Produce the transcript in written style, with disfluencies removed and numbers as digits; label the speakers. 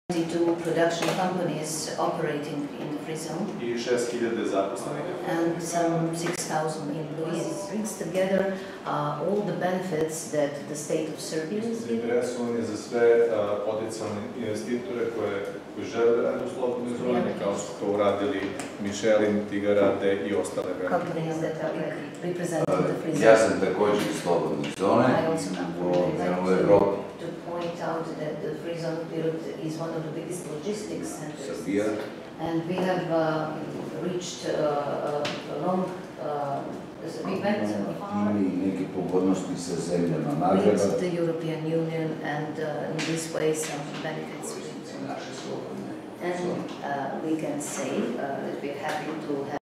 Speaker 1: 22 production companies operating in the free zone.
Speaker 2: I 6.000 zaposlenih.
Speaker 1: And some 6,000 employees. It brings together all the benefits that the state of Serbia is giving.
Speaker 2: Zainteresovan je za sve potencijalne investitore koji žele da rade u slobodnoj zoni, kao što to uradili Michelin, Tigarade i ostale velike.
Speaker 1: Companies that are representing the free zone.
Speaker 3: Ja sam također iz slobodne zone u Evropi.
Speaker 1: To point out that the free zone period is one of the biggest logistics centers.
Speaker 3: Srbija.
Speaker 1: And we have reached a long
Speaker 3: Ima i neke pogodnosti sa zemljama Magreba.
Speaker 1: with the European Union, and in this way some benefits.
Speaker 3: Naše slobodne.
Speaker 1: And we can say that we're happy to have